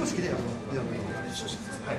書式で南の書式です。はい。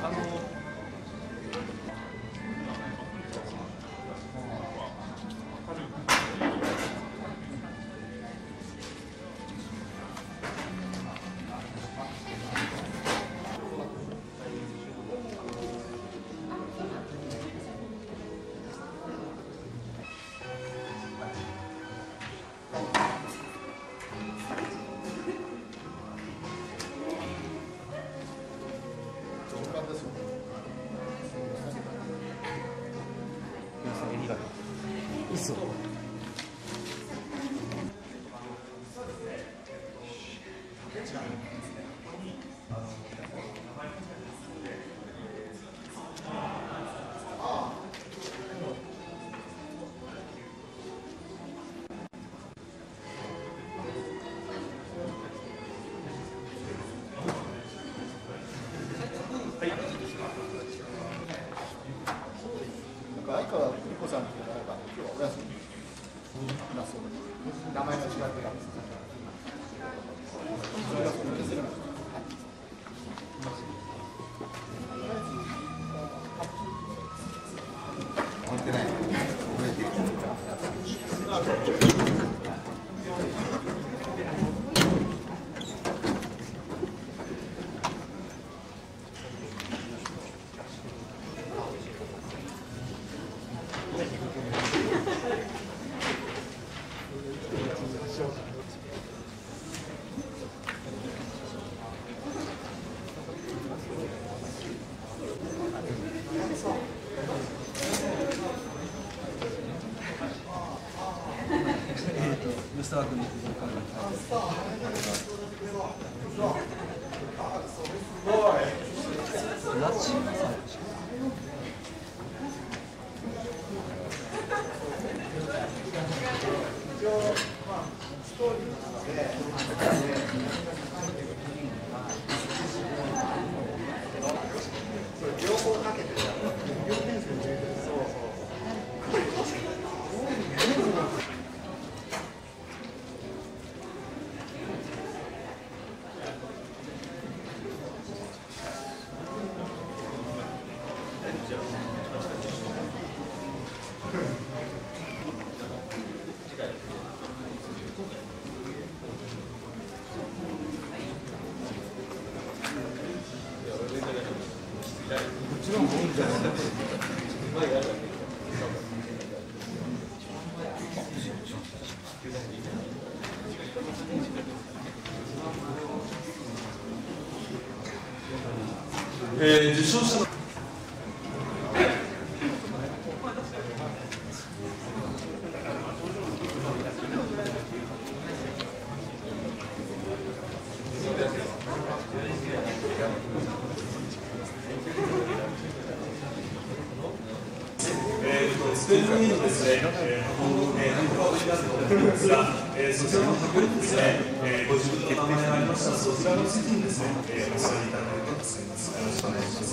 相川美子さんっていうのが今日はお休みだそうです。名前の違ってたんです。終わってない。 受賞者のスペルミのですね、何かを知らせていただきますが、そちらの箱にですね、ご自分の名前がありましたら、そちらの席にですね、お座りいただけると助かります。よろしくお願いします。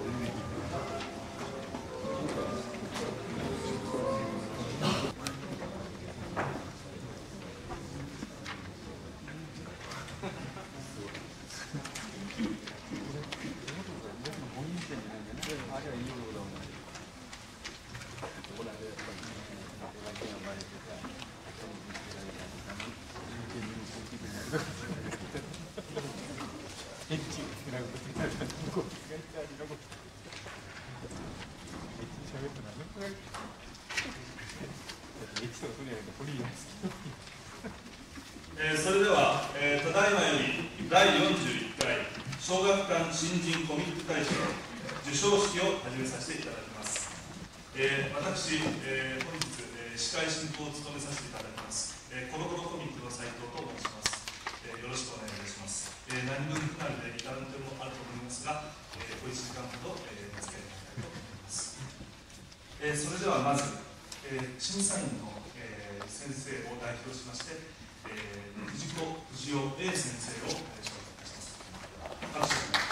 それでは、ただいまより第41回小学館新人コミック大賞授賞式を始めさせていただきます。私、本日、司会進行を務めさせていただきます、コロコロコミックの斉藤と申します。よろしくお願いいたします。何分不慣れで至らぬ点もあると思いますが、小1時間ほど、お付き合いいただきたいと思います。それではまず、審査員の、先生を代表しまして、藤子不二雄 A 先生を紹介いたします。拍手をお願いします。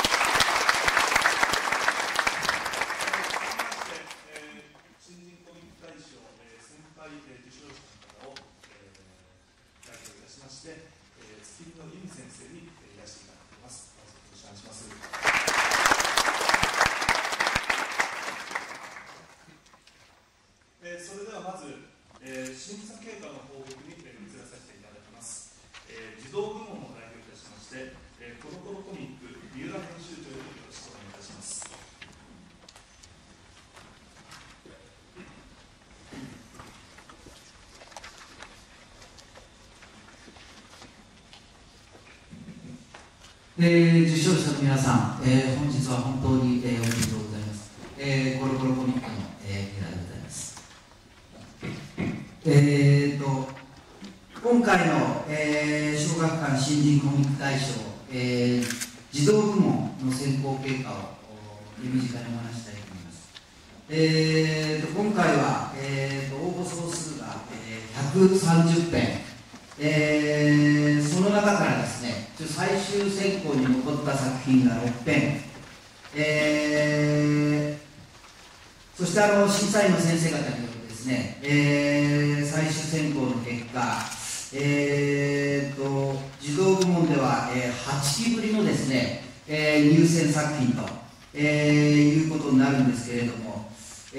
新人コミック大賞、先輩受賞者の方を、代表いたしまして、月見の由美先生にいらしていただきます。 ます。それではまず、審査経過の報告に移らさせていただきます。児童部門を代表いたしまして、コロコロコミック三浦編集長よりよろしくお願いいたします。 受賞者の皆さん、本日は本当に、おめでとうございます。コロコロコミックの平でございます。今回の、小学館新人コミック大賞、児童部門の選考結果を手短にお話したいと思います。今回は、応募総数が、130編。その中からですね、最終選考に残った作品が6編、そして審査員の先生方によるですね、最終選考の結果、児童部門では、8期ぶりのですね、入選作品と、いうことになるんですけれども、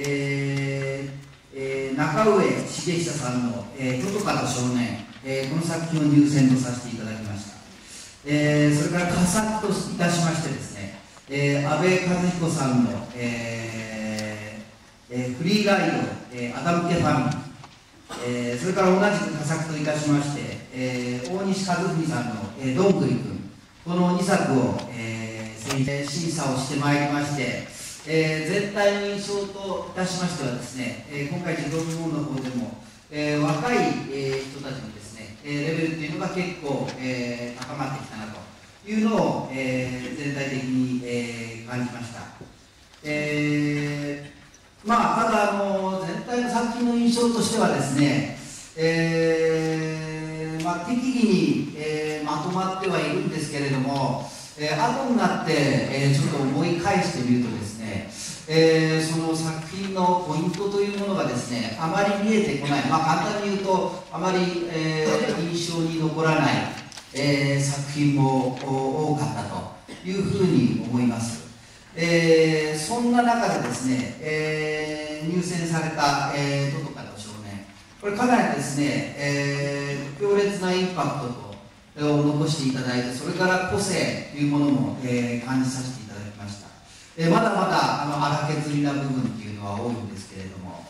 中上重久さんの「トトカと少年」この作品を入選とさせていただきました。それから佳作といたしましてですね、阿部和彦さんの、フリーガイド、アダム家ファミリー、それから同じく佳作といたしまして、大西和文さんの、どんぐりくん、この2作を、審査をしてまいりまして、全体の印象といたしましてはですね、今回児童部門の方でも、若い、人たちのですね、レベルというのが結構、高まってきたなというのを、全体的に、感じました。ただ全体の作品の印象としてはですね、適宜に、まとまってはいるんですけれども、後になって、ちょっと思い返してみるとですね、その作品のポイントというものがですね、あまり見えてこない、簡単に言うと、あまり、印象に残らない、作品も多かったというふうに思います。そんな中でですね、入選された、トトカと少年、これかなりですね、強烈なインパクトを残していただいて、それから個性というものも、感じさせていただきました。まだまだ荒削りな部分っていうのは多いんですけれども、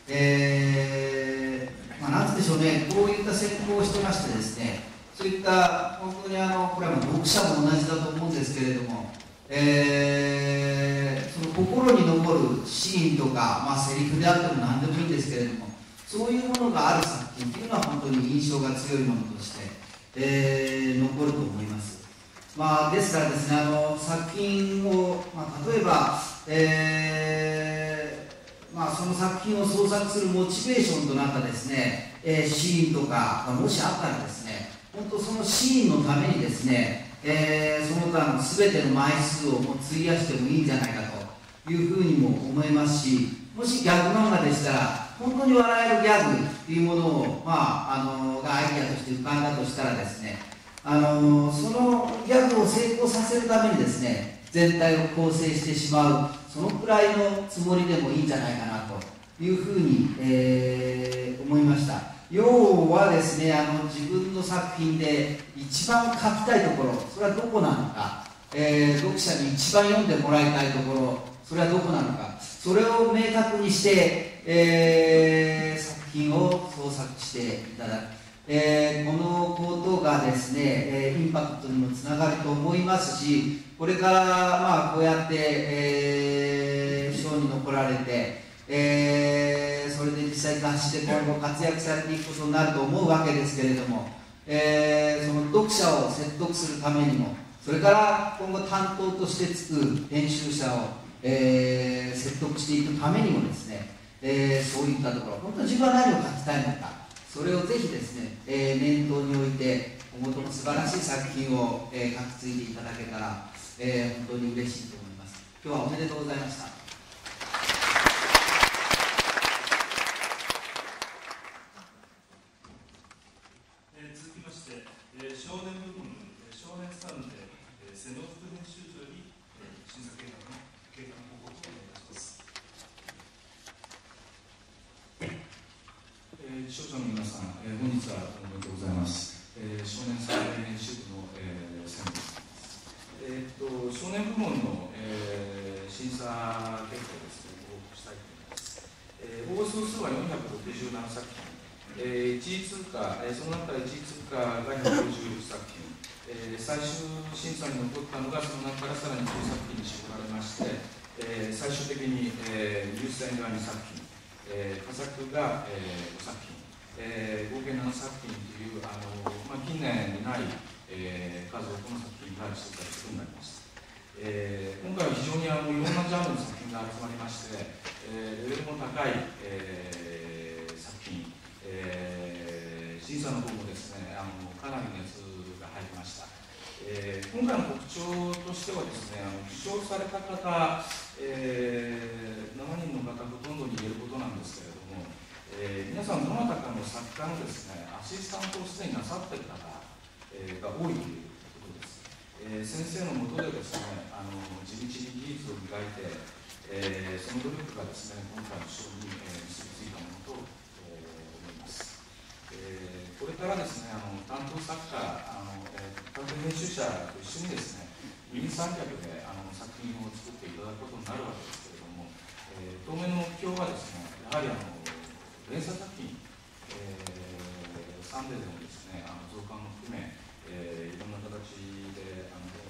なんつでしょうね、こういった選考をしてましてですね、そういった本当にこれは読者も同じだと思うんですけれども、その心に残るシーンとか、セリフであっても何でもいいんですけれども、そういうものがある作品というのは本当に印象が強いものとして、残ると思います。ですからですね、作品を、例えば、その作品を創作するモチベーションとなったですね、シーンとかもしあったらですね、本当そのシーンのためにですね、その他の全ての枚数をもう費やしてもいいんじゃないかというふうにも思いますし、もしギャグ漫画でしたら本当に笑えるギャグというものを、がアイデアとして浮かんだとしたらですね、そのギャグを成功させるためにですね、全体を構成してしまう、そのくらいのつもりでもいいんじゃないかなというふうに、思いました。要はですね、自分の作品で一番書きたいところ、それはどこなのか、読者に一番読んでもらいたいところ、それはどこなのか、それを明確にして、作品を創作していただく。このことがですね、インパクトにもつながると思いますし、これからこうやって、賞に残られて、それで実際雑誌で今後活躍されていくことになると思うわけですけれども、その読者を説得するためにも、それから今後担当としてつく編集者を、説得していくためにもですね、そういったところ、本当に自分は何を書きたいのか、それをぜひですね、念頭に置いて、今後とも素晴らしい作品を、書き継いでいただけたら、本当に嬉しいと思います。今日はおめでとうございました。 続きまして、少年部門、少年サンデー、瀬野福編集長より視聴者の皆さん、本日はおめでとうございます。少年サーベイ編集部の専務です。少年部門の、審査結果をですね、ご報告したいと思います。応募総数は467作品、1位通過、その中から1位通過が156作品、最終審査に残ったのがその中からさらに10作品に絞られまして、最終的に、優先が2作品、佳作が、5作品、合計7作品という近年にない、数多くの作品が出題するようになりました。今回は非常にいろんなジャンルの作品が集まりまして、レベルの高い、作品、審査の方もですね、かなり熱が入りました。今回の特徴としてはですね、受賞された方、7人の方ほとんどに言えることなんですけれども、皆さんどなたかの作家のですね、アシスタントをすでになさっている方、が多いということです。先生の下でですね、地道に技術を磨いて、その努力がですね、今回の賞に結びついたものと思います。これからですね、担当作家、担当編集者と一緒にですね、二人三脚で作品を作っていただくことになるわけですけれども、当面の目標はですね、やはり連載作品、サンデーでもですね、増刊も含め、いろんな形で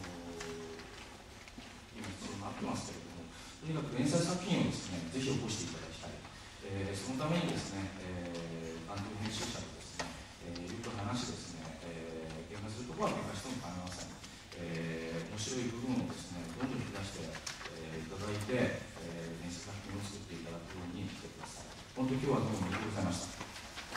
今必要になってますけれども、とにかく連載作品をですね、ぜひ起こしていただきたい。そのためにですね、担当編集者とですね、いろいろ話ですね、喧嘩するところは喧嘩しても構いません。面白い部分をですね、どんどん引き出して、いただいて、連載作品を作っていただくようにしてください。本当に今日はどうもありがとうございました。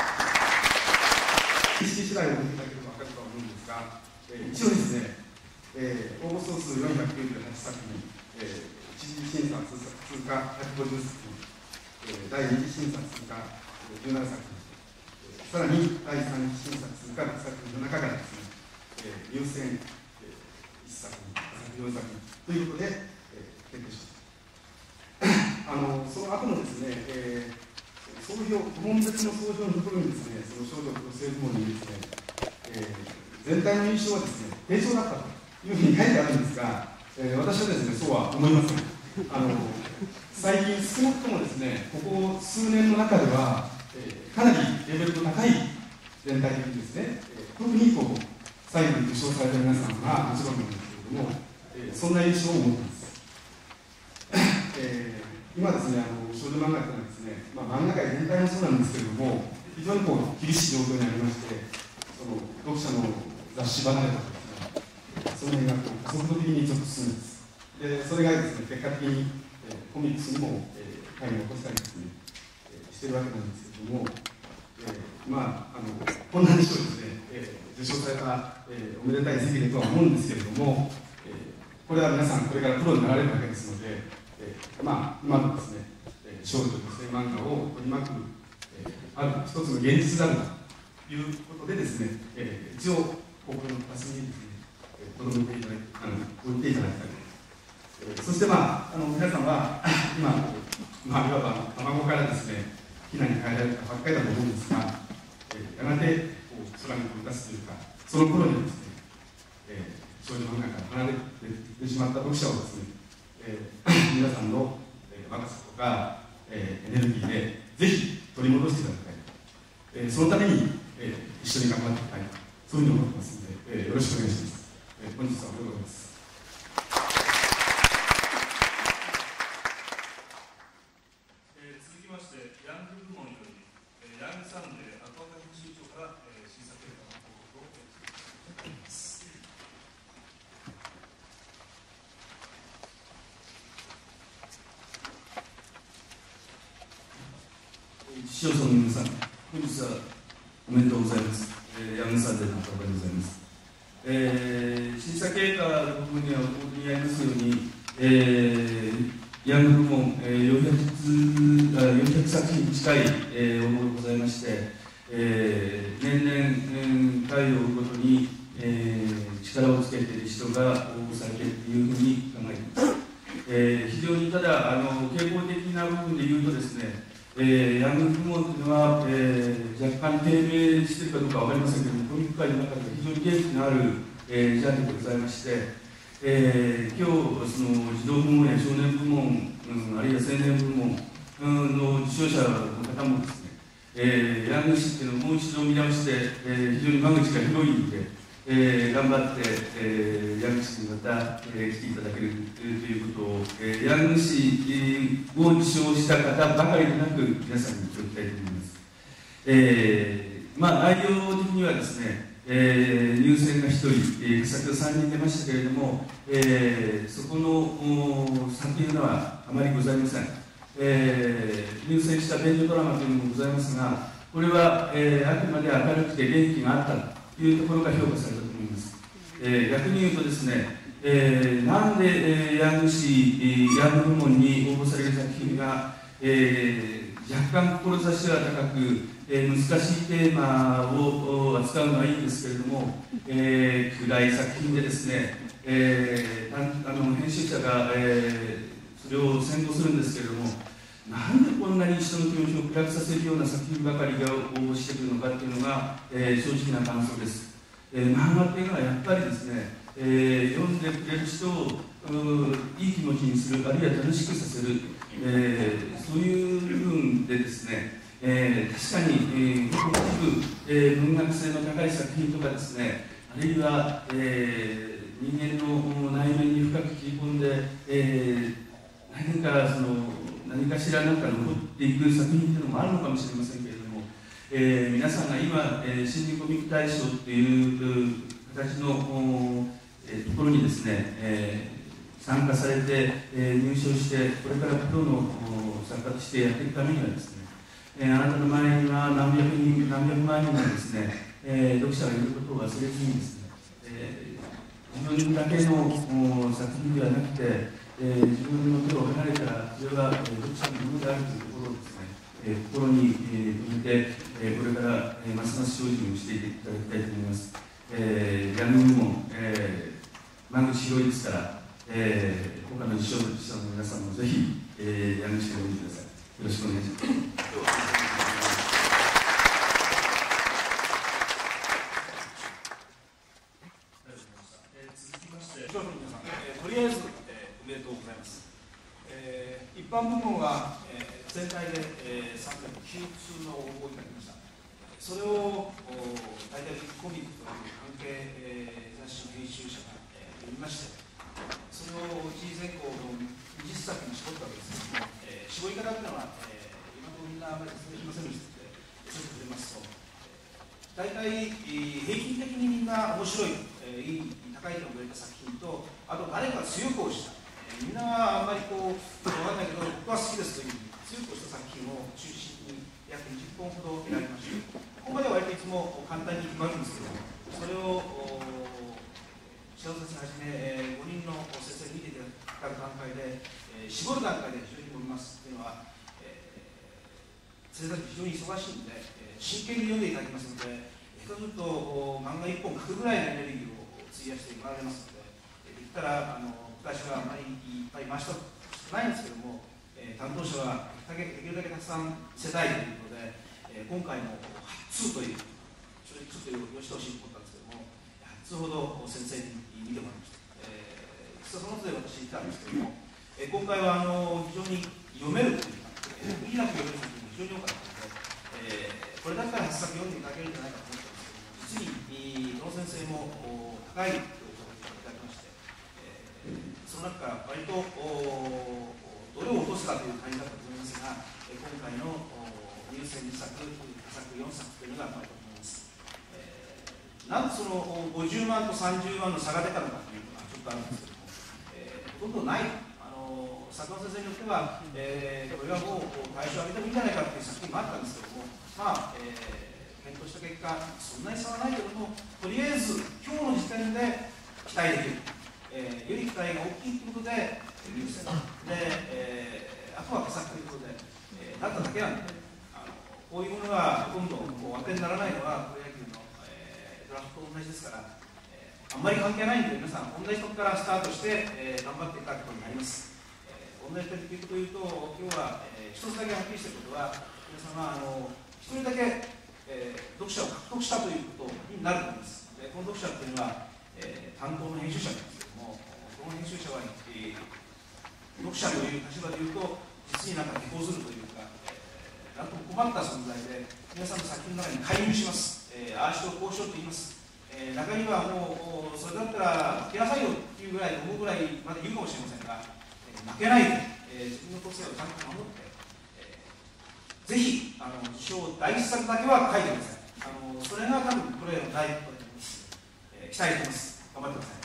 意識次第を見ていただければ分かると思うんですが、一応ですね、応募総数498作品、一次審査通過150作品、第二次審査通過17作品、さらに第三次審査通過6作品の中からですね、入選1作品、4作品ということで、決定しました。その後のですね、総評、部門別の総評のところにですね、その少女女性部門にですね、全体の印象はですね、低調だったというふうに書いてあるんですが、私はですね、そうは思いません。最近少なくともですね、ここ数年の中では、かなりレベルの高い全体的にですね、特にこう最後に受賞された皆さんがもちろんなんですけれども、そんな印象を持っています。今ですね、少女漫画というのはですね、漫画界全体もそうなんですけれども、非常にこう厳しい状況にありまして、その読者の雑誌離れとかですね、その辺が加速度的にちょっと進んでます。で、それがですね、結果的に、コミックスにも会に起こしたりですね、してるわけなんですけれども、こんなにしろですね、受賞された、おめでたい席でとは思うんですけれども、これは皆さんこれからプロになられるわけですので、今のですね、少女女性漫画を取り巻く、ある一つの現実であるということでですね、一応心の片隅にですね、留めていただいて、置いていただきたい。そして皆さんは今、いわば卵からですね、避難に変えられたばっかりだと思うんですが、やがて空に飛び出すというか、その頃にはですね、少女漫画から離れてしまった読者をですね、皆さんの若さとかエネルギーでぜひ取り戻していただきたい、そのために一緒に頑張っていきたい、そういうふうに思ってますので、よろしくお願いします。本日はおめでとうございます。 続きまして、ヤング部門より、ヤングサンデー赤岡編集長から、審査結果の報告をしていただきます。 視聴者の皆さん、本日はおめでとうございます。ヤングサンデーの赤岡でございます。審査結果の部分にはお答えにありますように、ヤング部門、400作品近い、応募がございまして、年々回を追うごとに、力をつけている人が応募されているというふうに考えています。非常にただ傾向的な部分で言うとですね、 ヤング部門というのは、若干低迷しているかどうか分かりませんけれども、コミック界の中で非常に元気のある、ジャンルでございまして、今日その児童部門や少年部門、あるいは青年部門の受賞者の方もですね、ヤング誌っていうのをもう一度見直して、非常に間口が広いので、頑張って、ヤング誌にまた、来ていただけるということを、ヤング誌を受賞した方ばかりでなく皆さんに言っておきたいと思います。内容的にはですね、入選が1人、先ほど3人出ましたけれども、そこの差というのはあまりございません。入選した便所ドラマというのもございますが、これは、あくまで明るくて元気があったというところが評価されたと思います。逆に言うとですね、なんで、ヤング誌、ヤング部門に応募される作品が、若干志は高く、難しいテーマを扱うのはいいんですけれども、暗い作品でですね、編集者が、それを先行するんですけれども、なんでこんなに人の気持ちを暗くさせるような作品ばかりが応募してくるのかというのが、正直な感想です。漫画っていうのはやっぱりですね、読んでくれる人をいい気持ちにする、あるいは楽しくさせる、そういう部分でですね、確かに、文学性の高い作品とかですね、あるいは、人間の内面に深く切り込んで、何かしら残っていく作品というのもあるのかもしれませんけれども、皆さんが今、新人コミック大賞という形のところにですね、参加されて、入賞して、これからプロの作家としてやっていくためにはですね、あなたの周りには何百万人のですね、読者がいることを忘れずにですね、自分だけの作品ではなくて、自分の手を離れたら、それは読者のものであるというところをですね、心に留めて、これからますます精進をしていただきたいと思います。ヤング部門、間口広いですから、他の受賞者の皆さんもぜひ、ヤング誌を読んでください。よろしくお願いします。 続きまして、視聴者の皆さん、とりあえず、おめでとうございます。一般部門は、全体で、309通の応募をいただきました。それを大体コミックという関係、雑誌の編集者が、読みまして、それを一次選考の20作に絞ったわけですけれども、絞り方というのは、今とみんなあまり説明しませんでしたので、ちょっと触れますと、大体、平均的にみんな面白い、いい、高い点をくれた作品と、あと誰かが強く押した、みんなはあんまりこう、分かんないけど、僕は好きですという強く押した作品を中心に約20本ほど選びました。ここまでは割といつも簡単に決まるんですけども、それを白先生はじめ、5人の先生に見ていただく段階で、絞る段階で非常に伸びますというのは、先生たち非常に忙しいので、真剣に読んでいただきますので、下手すると漫画1本書くぐらいのエネルギーを費やしてもらわれますので、できたら私はあまりいっぱい回したくないんですけども、担当者はできるだけたくさん世代ということで、今回も8通という、ちょっとよしてほしいと思ったんですけども、8通ほど先生に見てもらいました。実はその図で私言ったんですけども、今回は非常に読めるというか、無理なく読める作品が非常に多かったので、これだったら8作読んでいただけるんじゃないかと思ったんですけども、実にどの先生も高い評価をいただきまして、その中から割とどれを落とすかという感じだったと思いますが、今回の入選2作、佳作4作というのがあると思います。なんでその50万と30万の差が出たのかというのがちょっとあるんですけども、ほとんどない。作家の先生によっては、これはもう対象を上げてもいいんじゃないかという作品もあったんですけども、検討した結果、そんなに差はないけども、とりあえず今日の時点で期待できる。より期待が大きいということで入選で、あとは佳作ということで、なっただけなんで、こういうものがほとんど当てにならないのはプロ野球の、ドラフトと同じですから、あんまり関係ないんで、皆さん同じところからスタートして、頑張っていただくことになります。 問題点ということを言うと、今日は、一つだけはっきりしたことは、皆様、一人だけ、読者を獲得したということになると思います。でこの読者というのは、担当の編集者なんですけれども、この編集者は、読者という立場でいうと、実になんか抵抗するというか、なんとも困った存在で、皆さんの作品の中に介入します。ああしよう、こうしようと言います。中にはもう、それだったら負けなさいよっていうぐらい、思うぐらいまで言うかもしれませんが、負けないで、自分の個性をちゃんと守って、ぜひ、自称第一作だけは書いてください。それが多分、これの第一歩だと思います。期待しています。頑張ってください。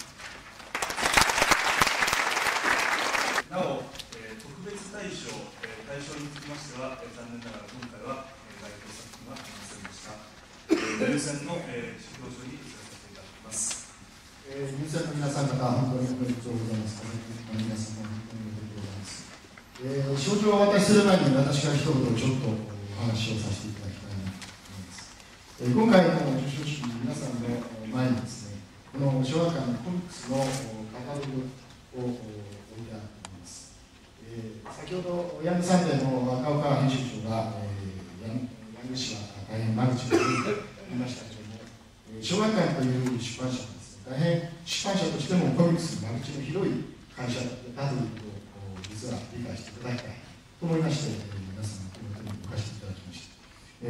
なお、特別大賞、対象につきましては、残念ながら今回は該当作品はありませんでした。入選の表彰に移らせていただきます。 入選の皆さん方、本当におめでとうございます。皆さんも本当におめでとうございます。賞状をお渡しする前に、私が一言ちょっとお話をさせていただきたいなと思います。今回の授賞式、皆さんの前にですね、この小学館のコミックスのカタログを置いてあります。先ほど、ヤングサンデーの赤岡編集長が、ヤング氏は大変間口を言いましたけれども、小学館という出版社はですね、大変出版社としてもコミックスの間口の広い会社だということを実は理解していただきたいと思いまして、皆さんの手元に置かせていただきました。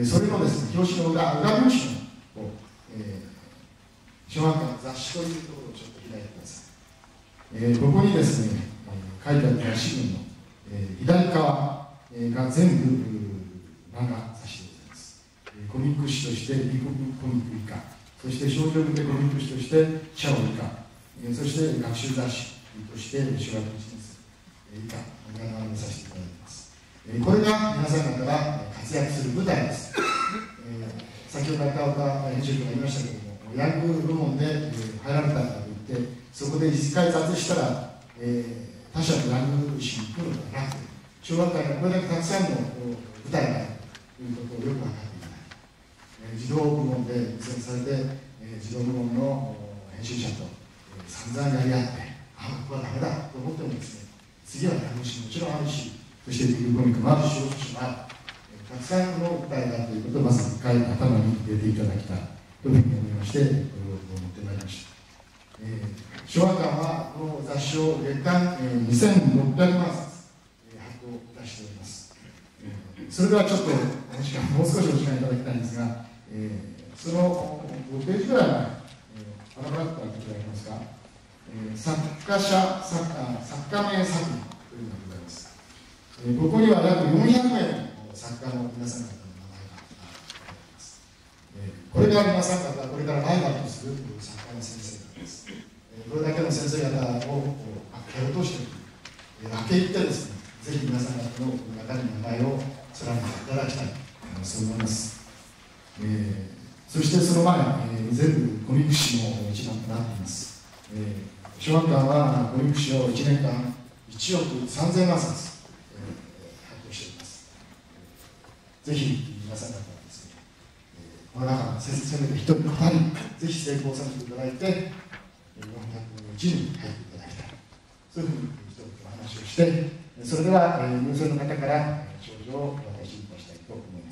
それのですね、表紙の裏表紙を、小学館雑誌というところをちょっと開いてください。ここにですね、書いてある雑誌群の、左側が全部漫画雑誌でございます。コミック誌としてビコミック以下、そして少女向けコミック誌としてシャオ以下、そして学習雑誌として小学1年生以下が並べさせていただいています。これが皆さん方が活躍する舞台です。先ほど赤岡編集長が言いましたけれども、ヤング部門で入られたと言って、そこで一回挫折したら、他社のヤング誌に来るのではなくて、小学館にこれだけたくさんの舞台があるということをよく分かっていただいて、児童部門で選されて、児童部門の編集者と散々やり合って、ここはダメだと思ってもですね、次はヤング誌もちろんあるし、そしてビッグコミックもあるし、小説もある。たくさんの舞台があるということをまず一回頭に入れていただきたいというふうに思いまして、これを持ってまいりました。小学館はこの雑誌を月間2600万冊発行いたしております。それではちょっともう少しお時間いただきたいんですが、その5ページぐらい前、パラパラッと開けていただけますか。作家名作品というのがございます。ここには約400名の作家の皆さん方の名前があります。これが皆さん方、これからライバルとする作家の先生方です。これだけの先生方を蹴落として明け入ってですね、ぜひ皆さん方の中に名前を連ねていただきたい、そう思います。そしてその前、全部コミック誌の一覧となっています。小学館はコミック誌を1年間1億3000万冊、発行しております。ぜひ皆さん方はですね、この中のせめて1人2人、ぜひ成功させていただいて、400人に入っていただきたい。そういうふうに一言お話をして、それでは入選の方から賞状をお渡しいたしたいと思います。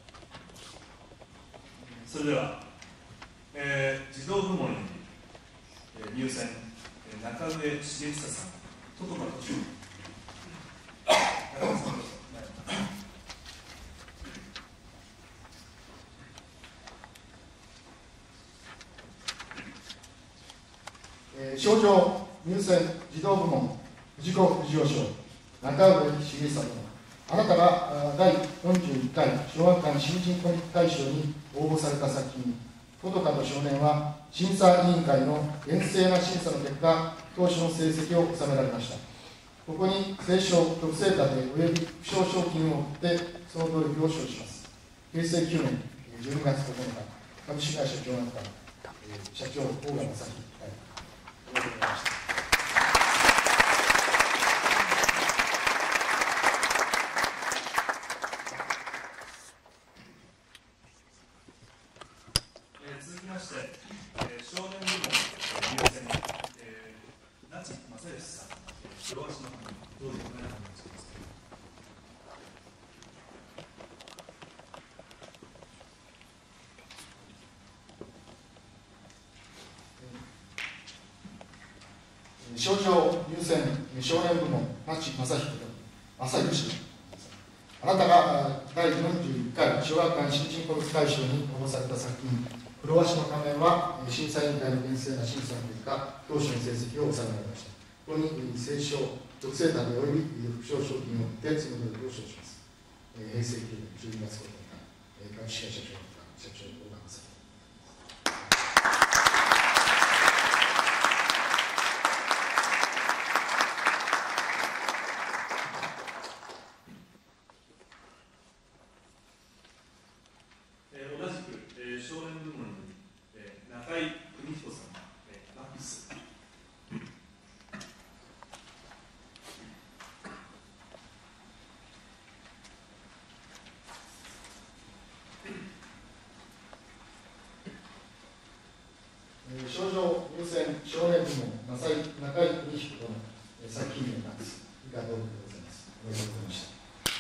それでは、児童部門に入選、中上茂久さん、トトカとしゅ賞状入選児童部門藤子不二雄賞中上茂久殿、あなたが第41回小学館新人コミック大賞に応募された作品トトカと少年は審査委員会の厳正な審査の結果、当初の成績を収められました。ここに正賞、特製立ておよび不償賞金を送ってその努力を称します。平成9年12月9日株式会社小学館社長大賀正樹、ありがとうございました。 続きまして、少年部門入選、那智正義さん、両足の方にどうぞ。 少女入選少年部門那智正彦氏、あなたが第41回小学館新人コミック大賞に応募された作品「黒鷲の仮面」は審査委員会の厳正な審査の結果当初の成績を収められました。ここに正賞特製旅および副賞賞金を持ってその努力を称します。平成9年12月9日株式会社社長小川正彦。 同じく、少年部門に、中井邦彦さん、マックス。 少女入選少年部門中井邦彦の作品名なんです。以下同文でございます。おめでとうございました。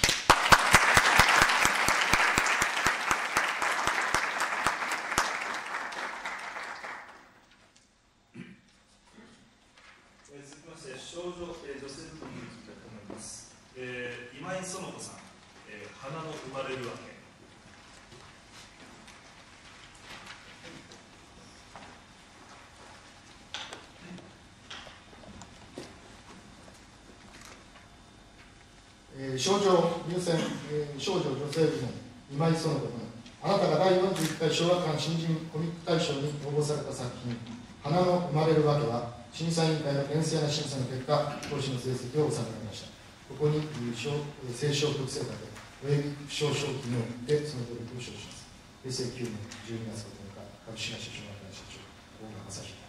続きまして少女、女性部門に移りたいと思います。今井園子さん、花の生まれるわけ。 少女入選少女女性部門今井園子君、あなたが第41回小学館新人コミック大賞に応募された作品「花の生まれるわけ」は審査委員会の厳正な審査の結果当時の成績を収められました。ここに正賞特製立ておよび副賞賞金を持ってその努力を称します。平成9年12月9日株式会社小学館社長大川正彦。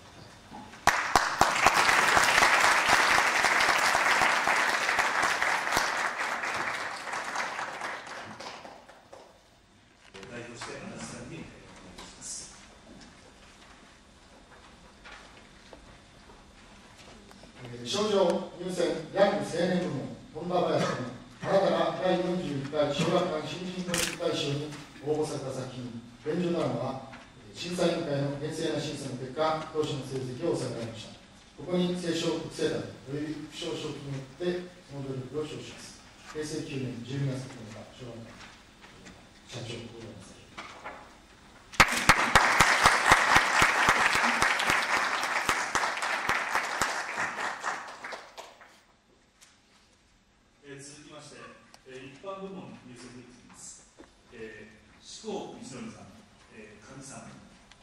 少女入選ヤング青年部門本田林君、あなたが第41回小学館新人コミック大賞に応募された作品「便所ドラマ」は審査委員会の厳正な審査の結果当時の成績を収められました。ここに正賞特製立ておよび副賞賞金によってその努力を称します。平成9年12月9日小学館社長大川正彦。 続きまして、一般部門入選に移ります。志功道則さん、神さん。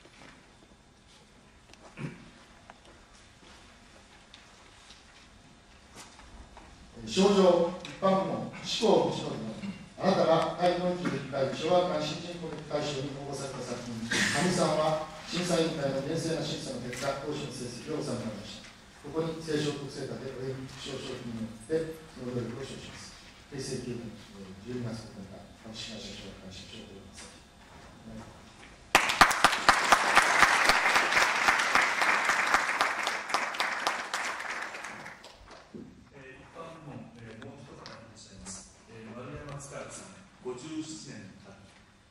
少女一般部門志功道則君、あなたが第41回小学館新人コミック大賞に応募された作品「神さん」は審査委員会の厳正な審査の結果当時の成績を収められました。ここに正賞特製立ておよび副賞賞金によってその努力を称します。平成9年12月9日株式会社小学館社長大川正彦。 一般部門、もう一方いらっしゃいます。丸山塚原さん、57年の旅。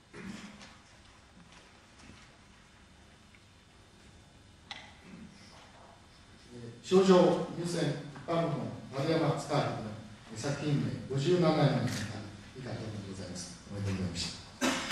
少女入選一般部門丸山塚原君、作品名57年の旅、以下同文でございます。おめでとうございました。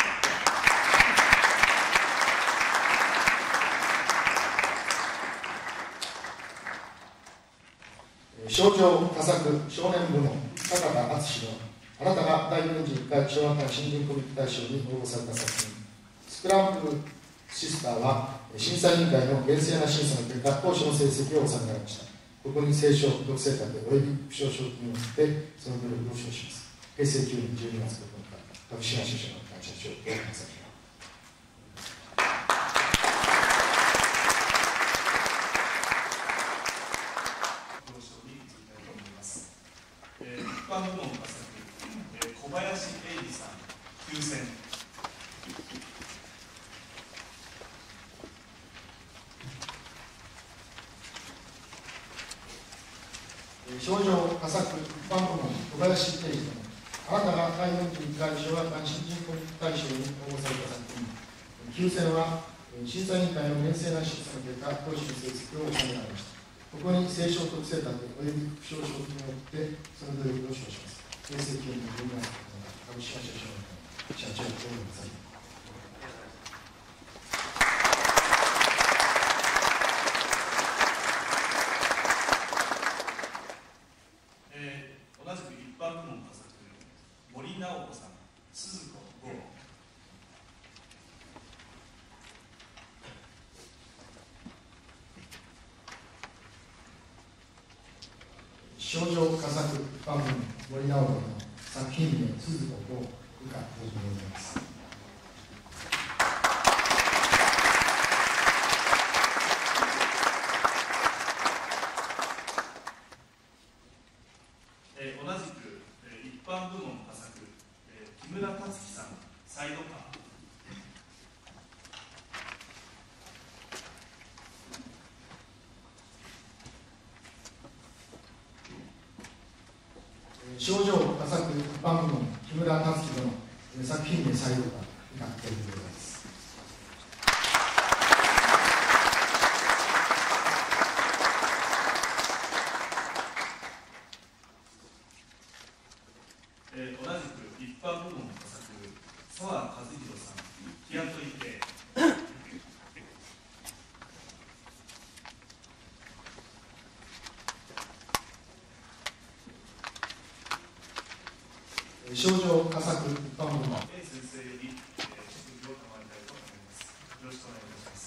少女佳作少年部門坂田敦の、あなたが第41回小学館新人コミック大賞に応募された作品「スクランブルシスター」は審査委員会の厳正な審査の結果当初の成績を収められました。ここに正賞特製立ておよび副賞賞金を持ってその努力を称します。平成9年12月9日株式会社社長大川正彦。 一般部門佳作、小林英二さん、9選。 少女佳作一般部門小林英二君、あなたが第41回小学館新人コミック大賞に応募された作品9選は審査委員会の厳正な審査の結果当時の成績を収められました。 ここに聖書特製立ておよび副賞書によってその土曜日を称します。平成9年12月9日、株式会社社長をごめんなさい。 同じく一般部門佳作、森直子さん、鈴子剛。 少女佳作一般部門森直子の作品名鈴子剛以下登場でございます。 同じく一般部門佳作、木村達樹さん、サイドカー。 少女佳作一般部門木村達樹の作品名サイドカー以下登場でございます。 同じく一般部門佳作、澤和弘さん、日雇い系。 少女佳作一般部門先生より質疑を賜りたいと思います。よろしくお願いいたします。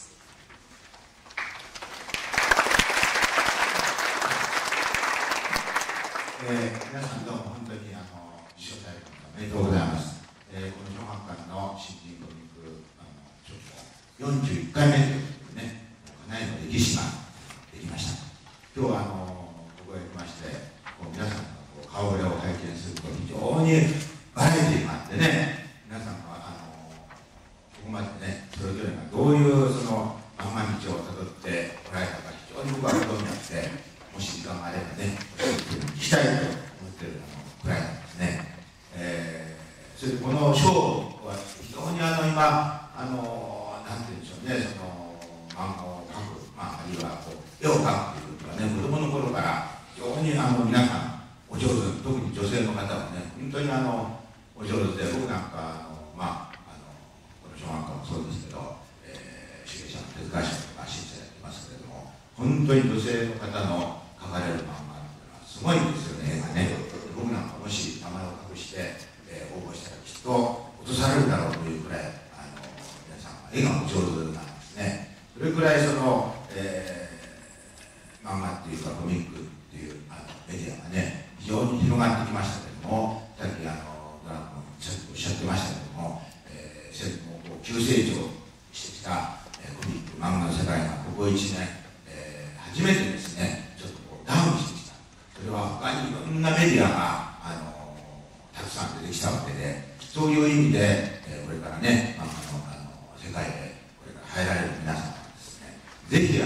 皆さんどうも本当に受賞されることおめでとうございます。この小学館の新人コミック賞41回目ということでね、かなりの歴史ができました。今日はここへ来まして、皆さんの顔ぶれを拝見すると非常にバラエティーがあってね、皆さんがここまでね、それぞれがどういうその漫画道をたどっておられたか非常に僕は興味あって、もし時間があればね、聞きたいと思っているくらいなんですね。それでこの賞は非常に今なんていうんでしょうね、その漫画を描く、あるいは絵を描くということはね、子供の頃から非常に皆さんお上手、特に女性の方はね、本当にお上手で、僕なんかこの小学校もそうですけど、手芸者の手塚師とか審査やってますけれども、本当に女性の方の描かれる漫画っていうのはすごいんですよね、絵がね。僕なんかもし名前を隠して、応募したらきっと落とされるだろうというくらい皆さんは絵がお上手なんですね。それくらいその、漫画っていうかコミックっていうメディアがね、非常に広がってきましたけれども、さっきドラムもおっしゃってましたけれども、急成長してきた、コミック漫画の世界がここ1年、初めてですね、ちょっとダウンしてきた。それは他にいろんなメディアがたくさん出てきたわけで、そういう意味で、これからね、漫画の世界でこれから入られる皆さんはですね、ぜひず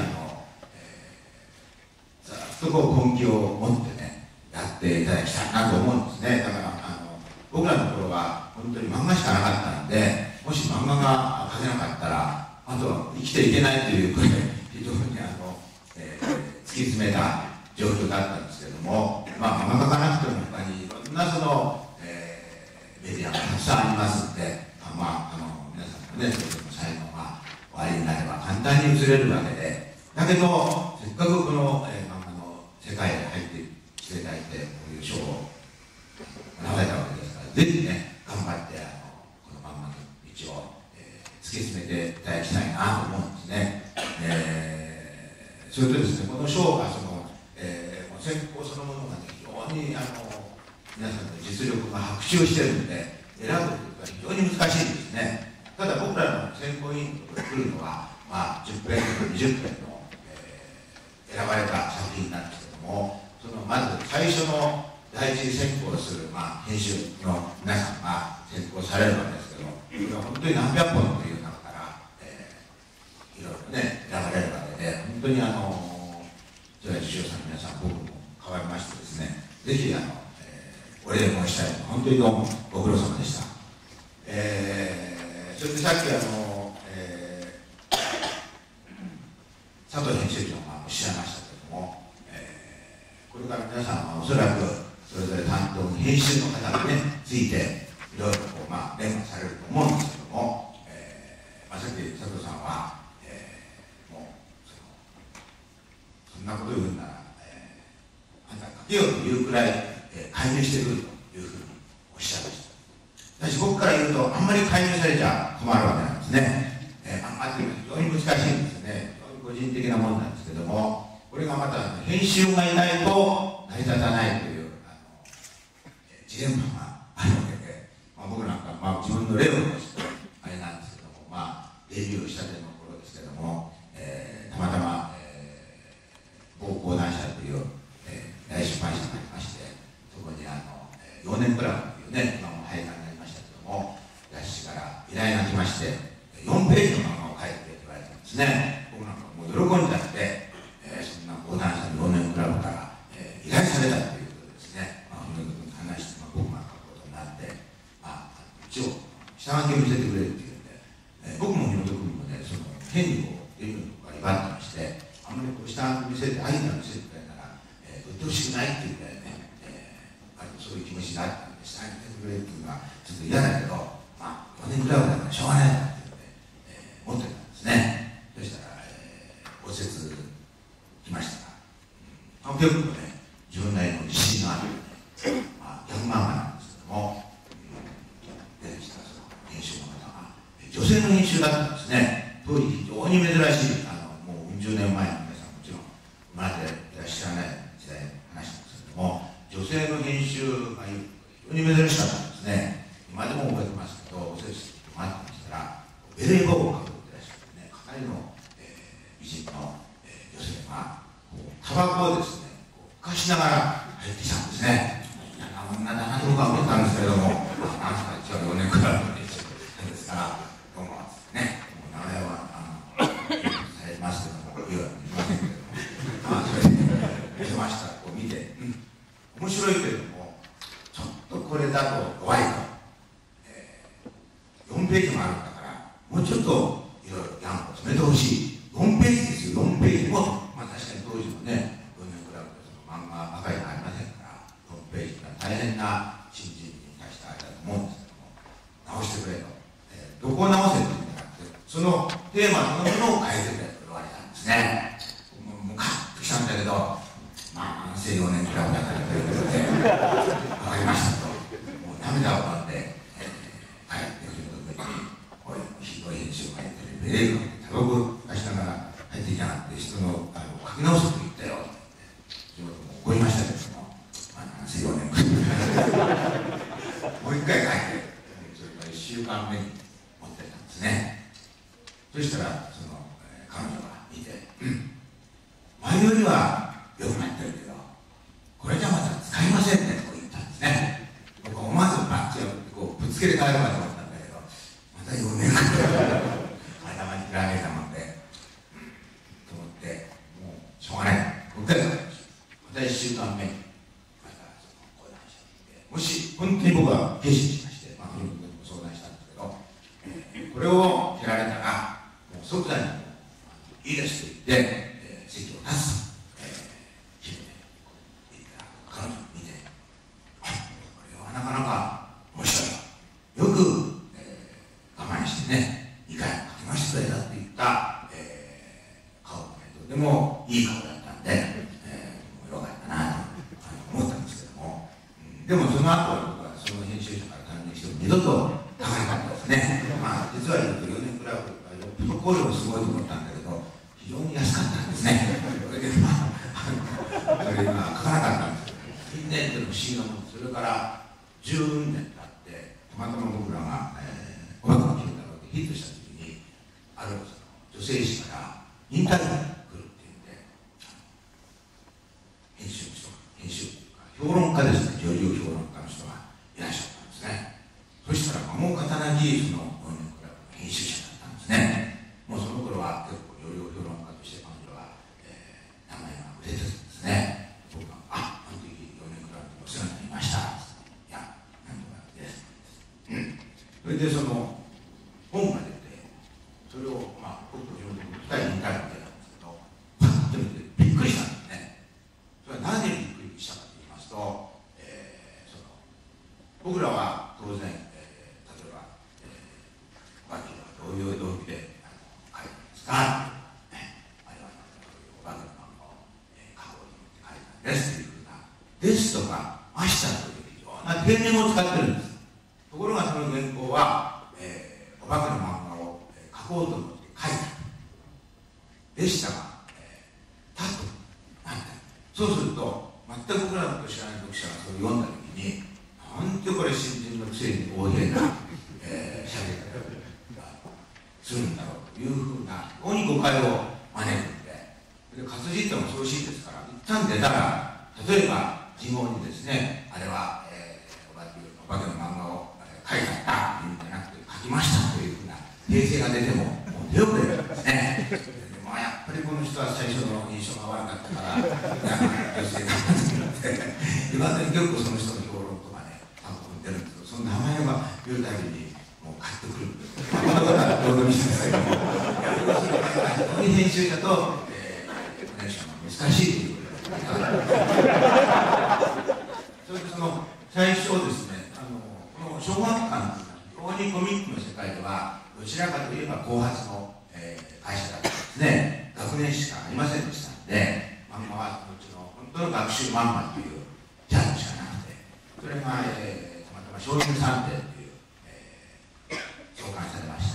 っと根気を持ってね、やっていただきたいなと思うんですね。だから僕らの頃は本当に漫画しかなかったんで、もし漫画が描けなかったらあとは生きていけないというくらい非常に突き詰めた状況だったんですけども、漫画描かなくても他にいろんなその、メディアがたくさんありますので、皆さんのね、それぞれの才能がおありになれば簡単に移れるわけで、だけどせっかくこの、漫画の世界へ入ってきていただいて、こういう賞を学べたわけですから、ぜひね、頑張ってこの漫画の道を、突き詰めていただきたいなと思うんですね。それとですね、この賞が選考そのものが、ね、非常に皆さんの実力が伯仲しているので、選ぶというのは非常に難しいんですね。ただ僕らの選考委員と来るのは、10編とか20編の、選ばれた作品なんですけども、まず最初の第一選考する、編集の皆さんが選考されるわけですけど、これは本当に何百本という中から、いろいろね、選ばれるわけで、本当に受賞者の皆さん、僕も変わりましてですね、ぜひお礼申したいと、本当にどうもご苦労様でした。それでさっき佐藤編集長がおっしゃいましたけれども、 連話されると思うんですけども、さっき佐藤さんは、もうそんなことを言うなら、あんたかけようというくらい、介入してくるというふうにおっしゃいました。私、僕から言うと、あんまり介入されちゃ困るわけなんですね。非常に難しいんですよね。個人的なものなんですけども、これがまた編集がいないと成り立たないというジレンマがあるわけで、僕なんか、自分の例を出してあれなんですけども、デビューしたての頃ですけども、たまたま、某講談社という、大出版社がありまして、そこに幼年クラブというね、今も廃刊になりましたけども、雑誌から依頼が来まして、4ページの漫画を書いてくれと言われたんですね。僕なんかもう喜んじゃって、そんな講談社の幼年クラブから、依頼されたということですね。話して、僕が書くことになって、一応下書きを見せてくれるっていうんで、僕もひろと君もね、その権利をデビューとか威張ってまして、あんまりこう下書き見せてアイデア見せてくれたら、うっとうしくないっていうぐらいね、そういう気持ちになったんで、下書き見せてくれるっていうのはちょっと嫌だけど、4年クラブだからしょうがないなっていうので、持ってたんですね。そしたら、応接来ましたが、結構ね、自分なりの自信があるので、100万画なんですけども、出てきたその編集の方が、女性の編集だったんですね。当時非常に珍しい、もう40年前の皆さんもちろん生まれていらっしゃらない時代の話なんですけども、女性の編集が非常に珍しかったんですね。今でも覚えてますけど、おせちと待ってましたら、ベレー帽をかぶってらっしゃってね、かなりの、美人の、女性が、タバコをですね、ふかしながら入ってきたんですね。なんとか思ったんですけれども、なんか一応4年くらいの練習ですから、どうもね、名前はされますけども、言うわけにいきませんけれども、それで見せました、こう見て、面白いけれども、ちょっとこれだと弱いと、4ページもあるんだから、もうちょっといろいろやんこ詰めてほしい。4ページですよ、4ページも。確かに当時のね、4年クラブでその漫画ばかりがありませんから、4ページが大変な新人に対してあれだと思うんですけども、直してくれと。どこを直せって言うんじゃなくて、そのテーマそのものを変えてくれと言われたんですね。もうカッときたんだけど、安静4年クラブだからということで、わかりましたと。もう涙を飲んで、帰ってくるときに、こういうひどい編集がやってる、ベレーグをタバコを出しながら入っていきやがって、人の書き直すと言ったよって言って、怒りましたけども、安静4年クラブ。もう一回書いて、それから1週間目に持ってたんですね。そしたら、彼女が見て、前よりは良くなってるけど、これじゃまだ使いませんねと言ったんですね。僕は思わずバッチをこうぶつけて帰るかと思ったんだけど、また4年間頭にられたもんで、と思って、もうしょうがない。僕からまた1週間目に、またこういう話を聞いて、もし本当に僕は決心しまして、古くにも相談したんですけど、これをやられたら、もう即座にいいですと言って、席を立つと。彼女を見て、これはなかなか面白いよ。よく、我慢してね、2回も書きましてくれたって言った、顔がとてもいい顔だったんで、よかったなと思ったんですけども、でもその後、僕はその編集者から担任しても二度と書かなかったですね。実は言うと4年クラブがよっぽど効力すごいと思ったんだけど、非常に安かったんですね。それでそれ今書かなかったんですけど、近年っていうの不思議なもの。それから10年経って、たまたま僕らが「おばかの金太郎」でヒットした時に、ある女性誌からインタビューが来るっていうんで、編集というか評論家ですね、女流評論家の人がいらっしゃったんですね。そしたらもう刀技術の4年クラブの編集者だったんですね。もうその頃は結構女流評論家として彼女は、名前が売れてたんですね。僕があの時4年クラブにお世話になりました。いや、なんとかです。それでその本が出て、それを僕と読んで2人に2回見てたんですけど、パッと見てびっくりしたんですね。それは何でびっくりしたかと言いますと、僕らは当然、例えばですとか明日という非常なペンネームを使ってるんです。ところがその原稿は、お化けの漫画を書こうと思って書いたでしたが、たとなんだ。そうすると全く僕らのこと知らない読者がそれを読んだ時に、なんてこれ新人のくせに横柄なしゃべり方するんだろうというふうな非常に誤解を招くんで、活字っても恐ろしいですから、一旦出たら例えば自問にですね、あれは、お化けの漫画を書いたんだというんじゃなくて書きましたというふうな訂正が出てももう手遅れなんですね。でもやっぱりこの人は最初の印象が悪かったから女性だっていまだに結構その人の評論とかね単語に出るんですけど、その名前が言うたびにもう買ってくるんですよ。この方はどうでもいいんですけども、非常に編集者と、お姉さんは難しいということでそれでその最初ですね、この小学館というのは非常にコミックの世界ではどちらかといえば後発の、会社だったんですね。学年しかありませんでしたので、漫画はうちの本当の学習漫画というジャンルしかなくて、それが、たまたま少年探偵という、創刊されまして、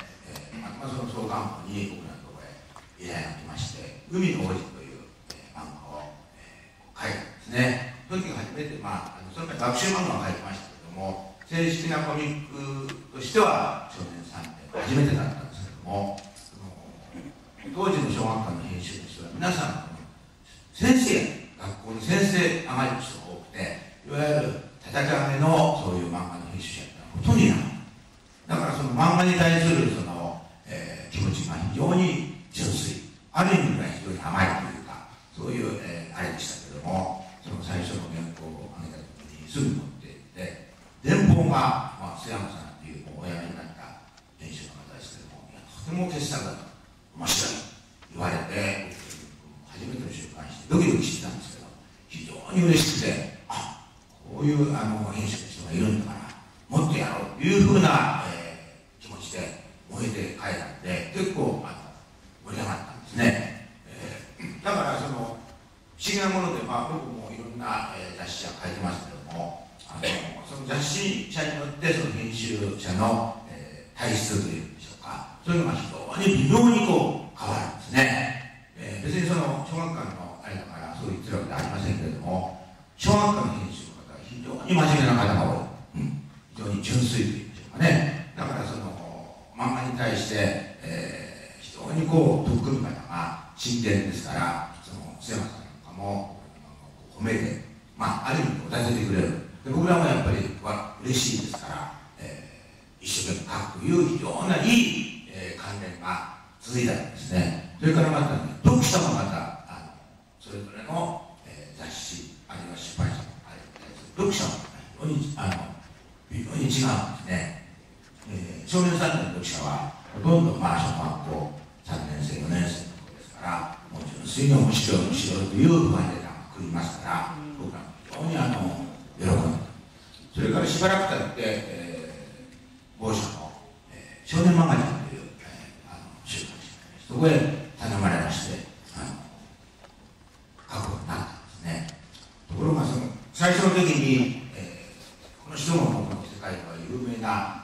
たまたまその創刊部に僕らのところへ依頼が来まして、海の王子という、漫画を、書いたんですね。その時初めて、その前学習漫画を書いてましたけども、正式なコミックとしては少年探偵が初めてだったんですけども、当時の小学館の編集の人は皆さん先生、学校に先生上がりの人が多くて、いわゆる叩き上げのそういう漫画の編集者ってほとんどいない。だからその漫画に対するその、気持ちが非常に純粋、ある意味では非常に甘いというか、そういう、あれでしたけども、その最初の原稿を上げた時にすぐ持っていって電報が、須山さんっていうお辞めになった編集の方ですけども、いやとても傑作だと面白い言われて、初めての週刊誌でドキドキしてたんですけど、非常に嬉しくて、こういう編集の人がいるんだからもっとやろうというふうな、気持ちで燃えて書いたんで、結構盛り上がったんですね。だからその不思議なもので、僕もいろんな、雑誌は書いてますけども、その雑誌社によってその編集者の、体質というんでしょうか、そういうのが非常に微妙にこう変わるんですね。別にその小学館のあれだからそう言ってるわけではありませんけれども、小学館の編集の方は非常に真面目な方が多い、非常に純粋というんでしょうかね。だからその漫画に対して、非常にこう取り組む方が真剣ですから、その須山さんなんかも褒めて、ある意味歌せてくれる。で僕らもやっぱり嬉しいですから、一生懸命書くという非常にいい、関連が続いたんですね。それからまた、読者もまたそれぞれの、雑誌あるいは出版社の読者も非常に違うんですね。少年探偵の読者はほとんど小学校3年生4年生のことですから、もう純粋に面白いという不安データが来りますから、僕らも非常に喜んだ。それからしばらく経って、某社の、少年マガジンという、週刊誌がありまして、そこへ頼まれまして、書くようになったんですね。ところがその最初の時に、この人も僕の世界では有名な、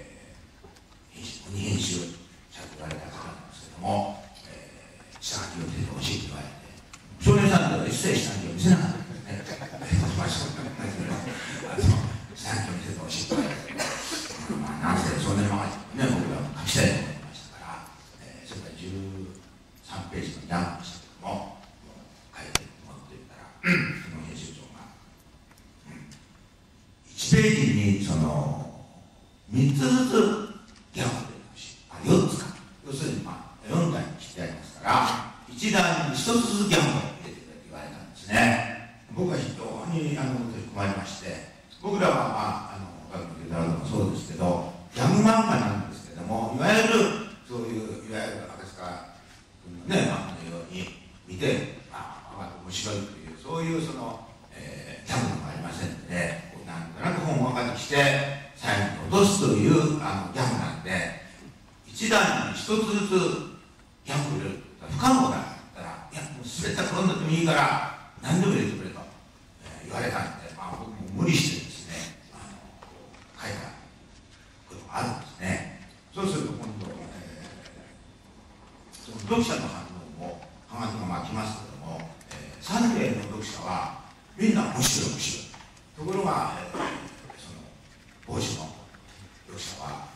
編集者と言われた方なんですけども、下書きを見せてほしいと言われて、少年さんでは一切下書きを見せなかったんですね。下書きを見せてほしいと言われて、なんせ少年マガジンね、僕らも書きたいと思いましたから、それから13ページのジャンプでしたけども、書いて持っていったら、その編集長が、1ページにその3つずつギャンプでほしい。4つか。要するに4段に切ってありますから、1段に1つずつギャンプを入れてくれと言われたんですね。僕は非常に取り組まれまして、僕らは学のゲダラドもそうですけど、ギャグ漫画なんですけども、いわゆるそういういわゆる赤塚君のね漫画のように見て面白いというそういうその、ギャグがありませんので、なんとなく本を分かってきて最後に落とすというギャグなんで、一段に一つずつギャグを入れる不可能だったら、いやもう全てはこんなでもいいから何でも入れてくれと、言われそうすると今度、その読者の反応もはがきが巻きますけども、サンデーの読者はみんな面白い面白い。ところが、その帽子の読者は、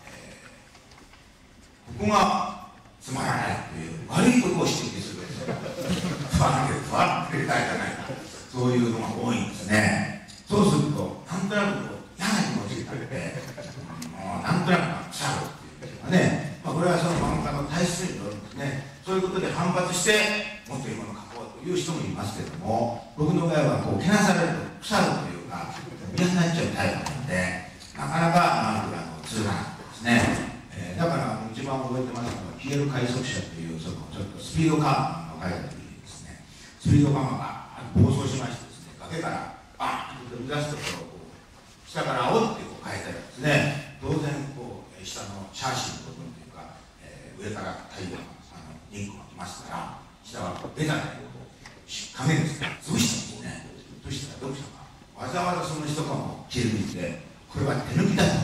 ここがつまらないという悪いところを指摘するんですよ。不安定じゃないか、そういうのが多いんですね。そうするとなんとなく嫌な気持ちになって、なんとなく腐るっていうかね、これはその漫画家の体質によるんですね。そういうことで反発してもっといいものを書こうという人もいますけれども、僕の場合はこうけなされると腐るというか嫌になっちゃうタイプなので、なかなか通らないですね。だから一番覚えてますのは消える快速車というそのちょっとスピードカーの書いた時にですね、スピードカーが暴走しましてですね、崖からバーンと飛び出すところを下から煽ってこう書いてあるんですね。当然こう下のシャーシの部分というか、上から太陽がリンクが来ますから、下はベタで影ですね、潰したんですね。そしたら読者がわざわざその一晩を切り抜いて、これは手抜きだと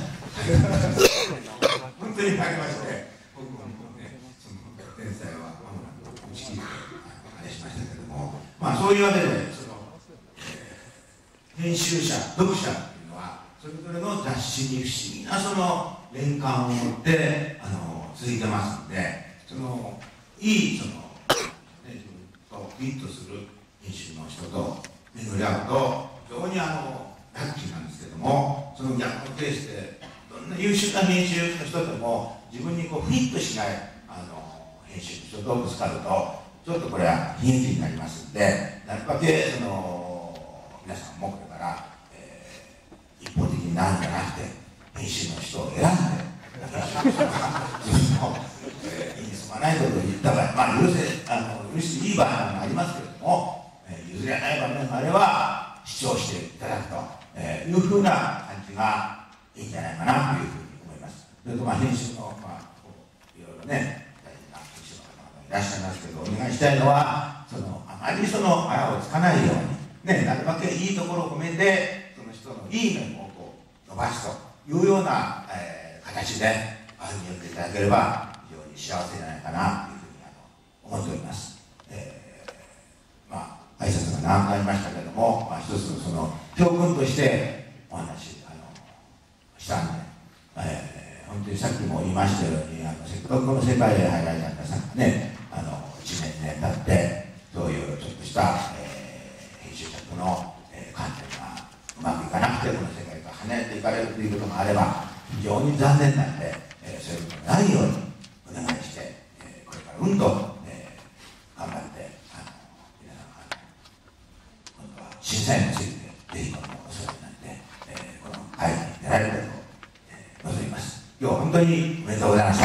本当に書きまして、僕はもうね、その天才はまもなく打ち切ってあれしましたけれども、そういうわけでその、編集者、読者っていうのはそれぞれの雑誌に不思議なその連関を持って続いてますので、そのいいその、自分とフィットする編集の人と巡り合うと非常にラッキーなんですけども、その逆のケースでどんな優秀な編集の人でも自分にこうフィットしない編集の人とぶつかるとちょっとこれは悲劇になりますので、なるだけその皆さんもこれから、一方的になるんじゃなくて編集の人を選んで編集の人が自分の、意に染まないことを言った場合、許していい場合もありますけれども、譲れない場面があれば主張していただくと、いうふうな感じがいいんじゃないかなというふうに思います。それと編集の、いろいろね、大事な編集の方々いらっしゃいますけど、お願いしたいのは、あまりあをつかないように、なるだけいいところを褒めて、その人のいい面をこう伸ばすというような、形で歩み寄っていただければ、非常に幸せじゃないかなというふうに思っております。挨拶が長くなりましたけれども、一つのその教訓としてお話したんで、本当にさっきも言いましたように、せっかくこの世界へ入られた皆さんがね、1年経ってそういうちょっとした、編集者との、観点がうまくいかなくてこの世界から離れていかれるということがあれば非常に残念なんで、そういうことがないようにお願いして、これから頑張って審査員についてぜひお世話になって、この会議に出られると、望みます。今日は本当におめでとうございました。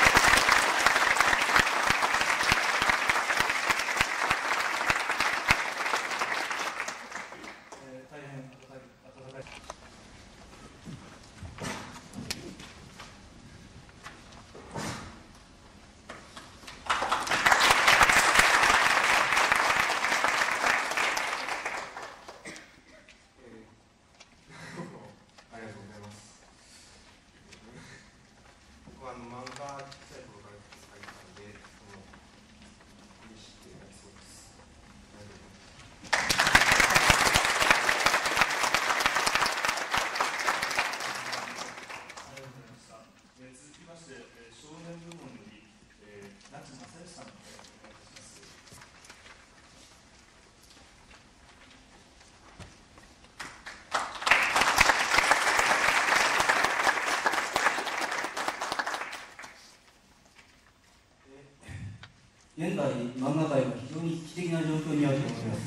現在、漫画界は非常に危機的な状況にあると思います。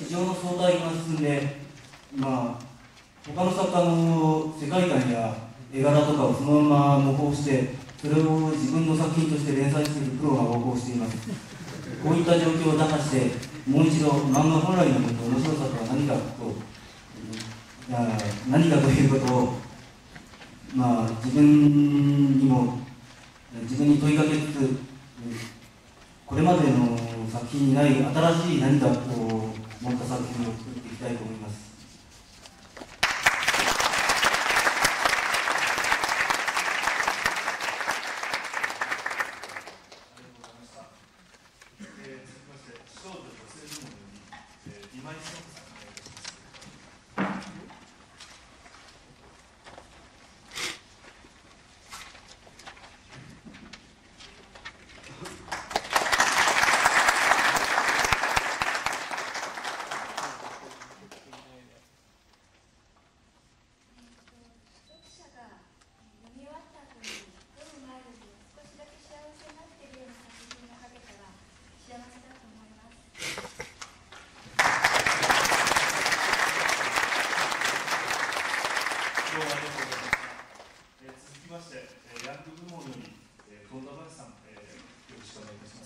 市場の相対が進んで、他の作家の世界観や絵柄とかをそのまま模倣して、それを自分の作品として連載するプロが横行しています。こういった状況を打破して、もう一度漫画本来の面白さとは何かということを、自分に問いかけつつ、これまでの作品にない新しい何かを持った作品を作っていきたいと思います。 きまして、ヤング部門より、遠田林さん、よろしくお願いいたします。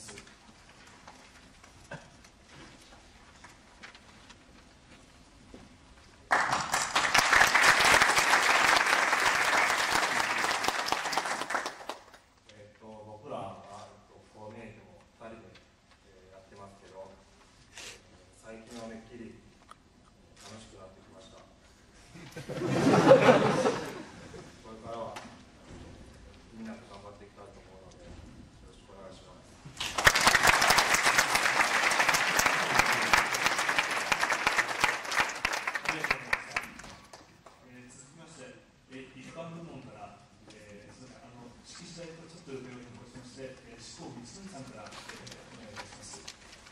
僕らはコーディネートを2人で、やってますけど、最近はめっきり楽しくなってきました。これからはみんなと頑張っていきたいと思うので、よろしくお願いします。 ありがとうございました。続きまして、一般部門から、式次第とちょっと予定を変更しまして、志向光則さんから、お願いいたします。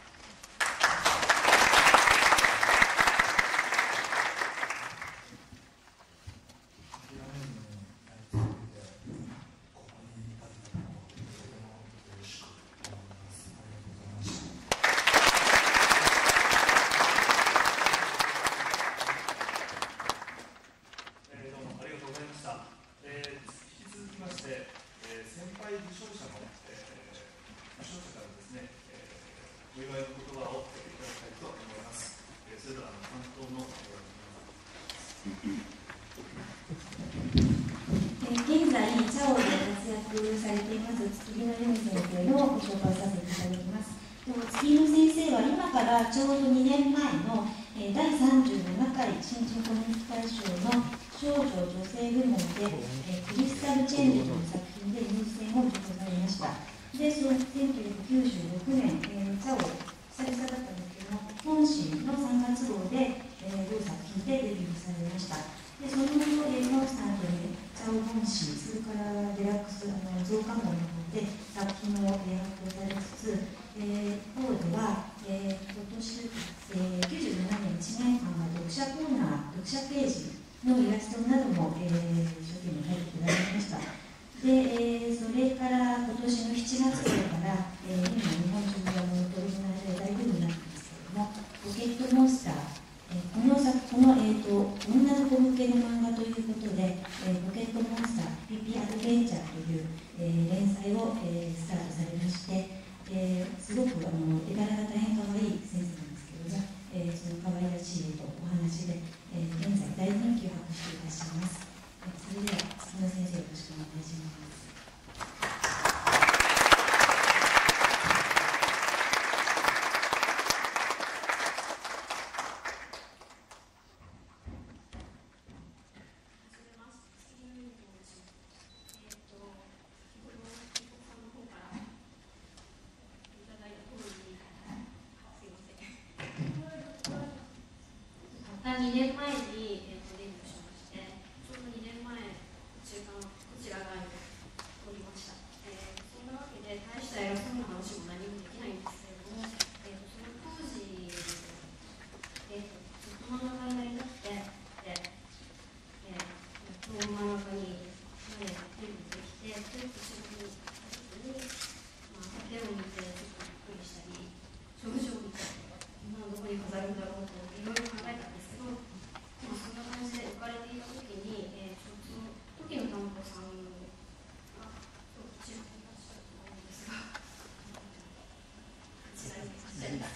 現在、チャオで活躍されています月木の由美先生のご紹介させていただきます。月木先生は今からちょうど2年前の第37回新人コミュニティ大賞の少女女性部門でクリスタルチェンジという作品で入選を受賞されました。で、その1996年、チャオ久々だったんですけども、本誌の3月号で同作品でデビューされました。で、その後、コンスタントにチャオ本誌、それからデラックス増刊号の方で作品を発表されつつ、方では、今年、97年1年間は読者コーナー、読者ページのイラストなども、一生懸命書いていただきました。で、それから今年の7月頃から、今日本中で取り組まれて大ブームになっていますけれども、ポケットモンスター、この女の子向けの漫画ということで、ポケットモンスター、ピピアドベンチャーという、連載を、スタートされまして、すごく絵柄が大変可愛い先生なんですけれども、その可愛らしい絵とお話で、現在大人気を博していらっしゃいます。それでは月野先生よろしくお願いします。2年前に、デビューしまして、ちょうど2年前、中間、こちら側におりました。そんなわけで、大した偉そうな話も何もできないんですけれども、その当時、ずっと漫画家になりたくて、漫画家にデビューできて、そういう仕事にした時に、手を見てちょっとびっくりしたり、症状を見て、どこに飾るんだろうといろいろ考えたんですけど、そんな感じで置かれていたときに、その時の担当さんがこちらにいらっしゃると思うんですが、こちらにいらっしゃる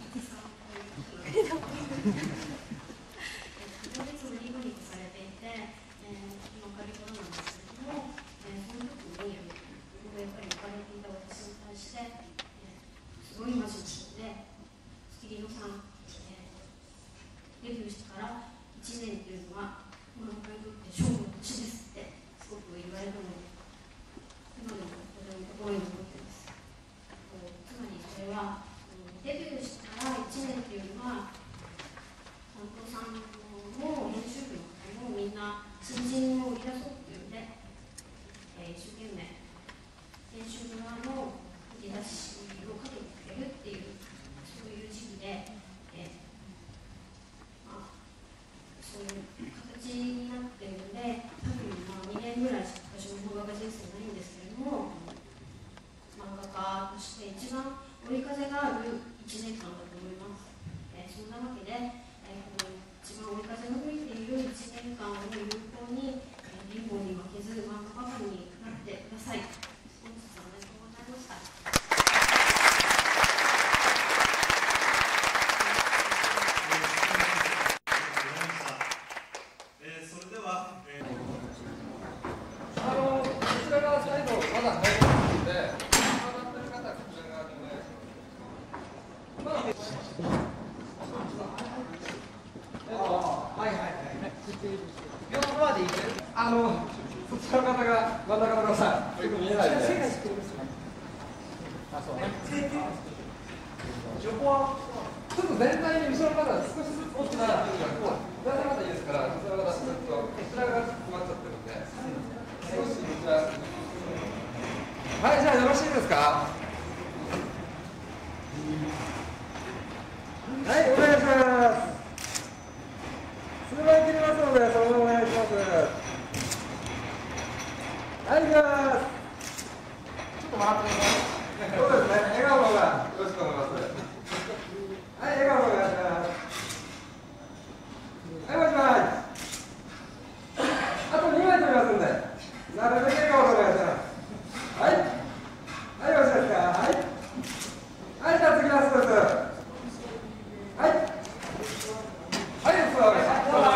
個別のリブニックされていて、今おかげことなんですけれども、その時にやっぱり置かれていた私に対して、すごいマジな人で、月木野さん、デビューしてから1年というのは、漫画にとって勝負の年ですってすごく言われたので、今でもとても心に残っています。つまりそれは、デビューしてから1年というのは、担当さんも編集部の方もみんな新人を売り出そうっていうんで、一生懸命編集部側の売り出しをかけてくれるっていう、そういう時期で、そういう形になっているので、多分2年ぐらいしか私も漫画家人生ないんですけれども、漫画家として一番追い風がある1年間だと思います。そんなわけで、一番追い風が吹いている1年間を有効に、貧乏に負けず漫画家にまだ入りますので、当たってる方はこちら側にお願いします。はいはいはい。両側でいいです。そちらの方が真ん中の方、よく見えないんで。あ、そうね。横はちょっと全体に後ろの方少しずつ大きな左の方いいですから、こちらの方ちょっとこちらが詰まっちゃってるんで、少しこちら。はい、じゃあよろしいですか。はい、お願いします。数枚切りますので、そのままお願いします。はい、いきます。ちょっと笑ってください。そうですね、笑顔の方がよろしく思います。はい、笑顔の方がお願いします。はい、もう一枚。あと2枚取りますんで、なるべく笑顔の方がお願いします。はい。はい、よろしいですか。はい。はい、じゃあ次ラストです。はい。はい、はい、そうです。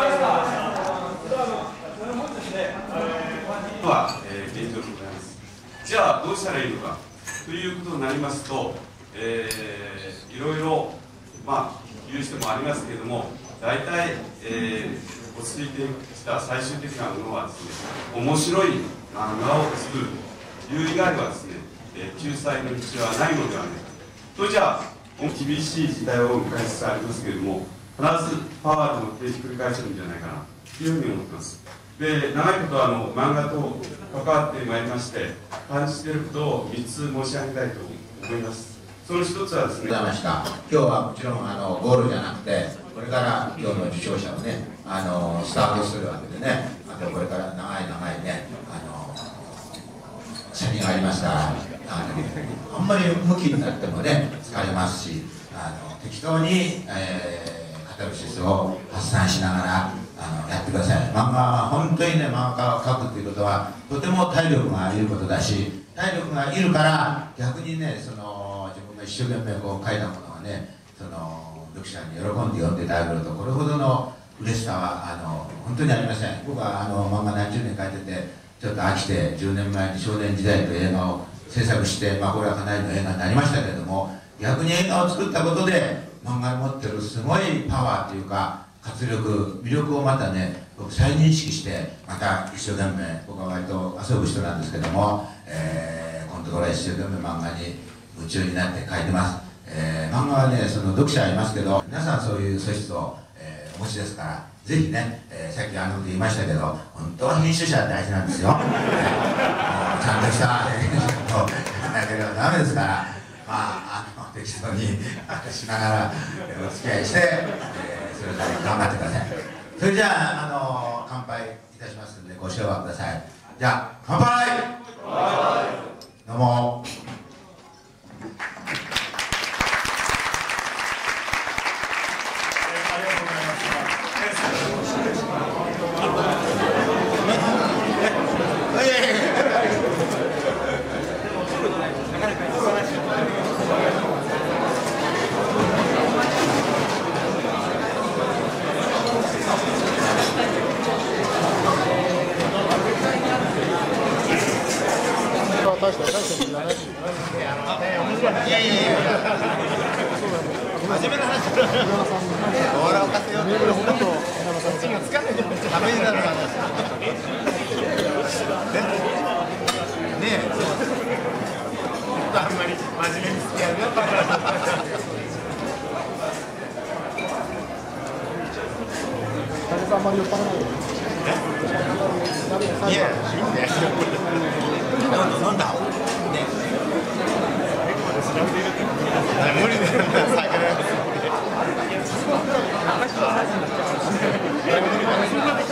現状でございます。じゃあどうしたらいいのかということになりますと、いろいろ言う人もありますけれども、大体、落ち着いてきた最終的なものはですね、面白い漫画を作るという以外はですね、救済の道はないのではないかと。じゃあ厳しい時代を迎えつつありますけれども、必ずパワーでもってひっくり返せるんじゃないかなというふうに思ってます。で、長いこと漫画と関わってまいりまして、感じていることを3つ申し上げたいと思います。その1つはですね、 今日はもちろんゴールじゃなくて、これから今日の受賞者をね、スタートするわけでね、あとこれから長いね、先がありますから、あんまり向きになってもね、疲れますし、適当に、カタルシスを発散しながらやってください。漫画は本当にね、漫画を描くということはとても体力がいることだし、体力がいるから逆にね、自分が一生懸命こう書いたものがね、読者に喜んで読んでいただけると、これほどの嬉しさは本当にありません。僕は漫画何十年描いててちょっと飽きて、10年前に少年時代という映画を制作して、これはかなりの映画になりましたけれども、逆に映画を作ったことで漫画に持ってるすごいパワーというか活力、魅力をまたね、僕再認識して、また一生懸命、僕は割と遊ぶ人なんですけども、このところは一生懸命漫画に夢中になって書いてます。漫画はね、読者はいますけど、皆さんそういう素質を、お持ちですから、ぜひね、さっきこと言いましたけど、本当は編集者は大事なんですよ。ちゃんとした編集をやらなければダメですから、適当にしながらお付き合いして、それぞれ頑張ってください。それじゃあ、乾杯いたしますのでご唱和ください。じゃあ乾杯。どうも。 真面目な話だ。笑をかせようと。ほとんどそっちがつかないとダメになる話。ねえ、そう。あんまり真面目に付き合うよ。武さんあんまり酔っ払わないよ。いや、いいんだよ。飲んだ。ね。無理だよ、酒。